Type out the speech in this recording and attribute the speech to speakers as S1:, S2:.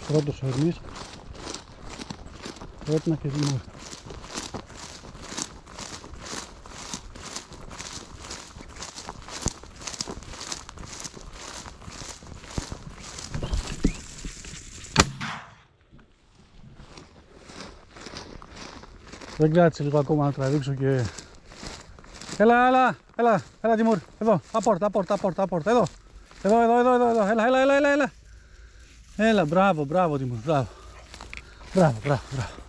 S1: Πρώτος ο Ερμής. Ρέτνα και Δημόρ. Δεν κράτησε λίγο ακόμα να τραβήξω και... Έλα Τιμούρ, εδώ, απόρτα, εδώ. Εδώ, έλα. Έλα, μπράβο Τιμούρ, μπράβο.